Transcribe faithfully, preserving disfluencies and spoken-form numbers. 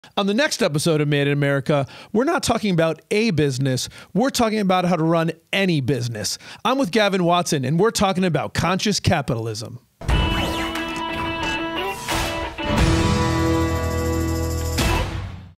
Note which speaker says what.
Speaker 1: On the next episode of Made in America, we're not talking about a business, we're talking about how to run any business. I'm with Gavin Watson, and we're talking about conscious capitalism.